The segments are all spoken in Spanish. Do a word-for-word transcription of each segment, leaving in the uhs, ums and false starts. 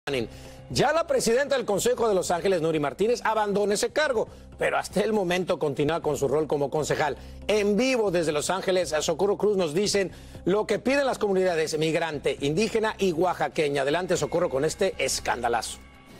Ya la presidenta del Consejo de Los Ángeles, Nury Martínez, abandona ese cargo, pero hasta el momento continúa con su rol como concejal. En vivo desde Los Ángeles, a Socorro Cruz nos dicen lo que piden las comunidades migrante, indígena y oaxaqueña. Adelante, Socorro, con este escandalazo.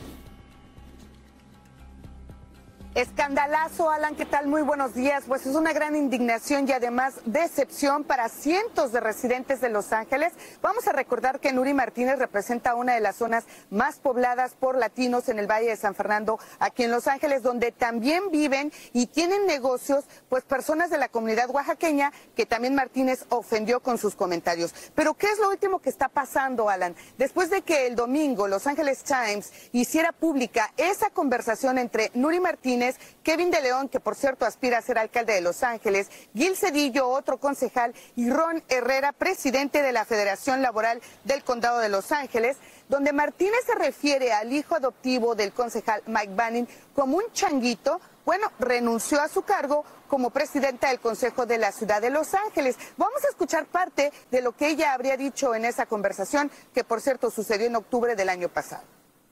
Escandalazo, Alan, ¿qué tal? Muy buenos días. Pues es una gran indignación y además decepción para cientos de residentes de Los Ángeles. Vamos a recordar que Nury Martínez representa una de las zonas más pobladas por latinos en el Valle de San Fernando, aquí en Los Ángeles, donde también viven y tienen negocios, pues personas de la comunidad oaxaqueña que también Martínez ofendió con sus comentarios. Pero ¿qué es lo último que está pasando, Alan? Después de que el domingo Los Angeles Times hiciera pública esa conversación entre Nury Martínez, Kevin de León, que por cierto aspira a ser alcalde de Los Ángeles, Gil Cedillo, otro concejal, y Ron Herrera, presidente de la Federación Laboral del Condado de Los Ángeles, donde Martínez se refiere al hijo adoptivo del concejal Mike Banning como un changuito, bueno, renunció a su cargo como presidenta del Consejo de la Ciudad de Los Ángeles. Vamos a escuchar parte de lo que ella habría dicho en esa conversación, que por cierto sucedió en octubre del año pasado.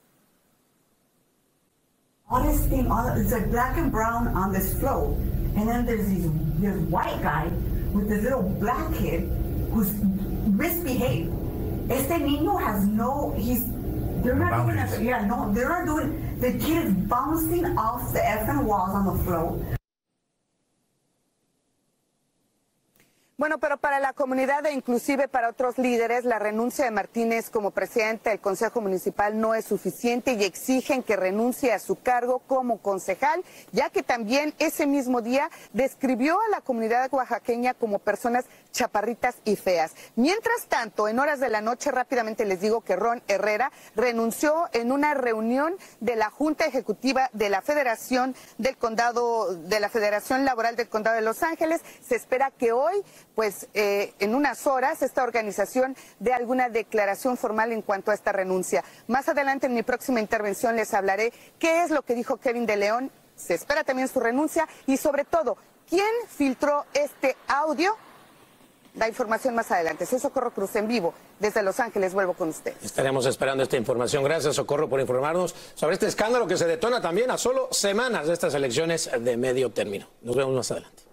All this thing, all, it's like black and brown on this float, and then there's this, this white guy with this little black kid who's misbehaved. Este niño has no, he's, they're not doing it, yeah, no, they're not doing, the kid is bouncing off the effing walls on the float. Bueno, pero para la comunidad e inclusive para otros líderes, la renuncia de Martínez como presidente del Consejo Municipal no es suficiente y exigen que renuncie a su cargo como concejal, ya que también ese mismo día describió a la comunidad oaxaqueña como personas chaparritas y feas. Mientras tanto, en horas de la noche, rápidamente les digo que Ron Herrera renunció en una reunión de la Junta Ejecutiva de la Federación del Condado, de la Federación Laboral del Condado de Los Ángeles. Se espera que hoy, pues eh, en unas horas, esta organización dé alguna declaración formal en cuanto a esta renuncia. Más adelante en mi próxima intervención les hablaré qué es lo que dijo Kevin de León, se espera también su renuncia y sobre todo, ¿quién filtró este audio? La información más adelante. Soy Socorro Cruz en vivo desde Los Ángeles. Vuelvo con ustedes. Estaremos esperando esta información. Gracias, Socorro, por informarnos sobre este escándalo que se detona también a solo semanas de estas elecciones de medio término. Nos vemos más adelante.